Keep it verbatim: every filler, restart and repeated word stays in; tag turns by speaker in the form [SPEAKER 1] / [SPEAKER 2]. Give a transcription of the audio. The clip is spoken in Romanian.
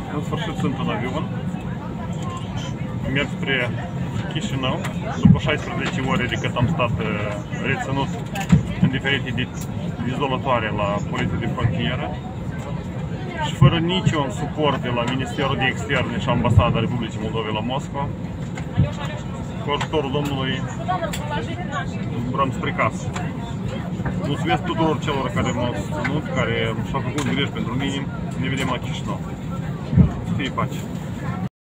[SPEAKER 1] În sfârșit sunt în avion. Merg spre Chișinău, după șaisprezece ore de cât am stat reținut în diferite izolatoare la Poliția de Frontieră și fără niciun suport de la Ministerul de Externe și Ambasada Republicii Moldovei la Moscova, cu ajutorul Domnului vrem spre casă. Mulțumesc tuturor celor care m-au susținut, care și-au făcut griji pentru mine. Ne vedem la Chișinău. Fie pace!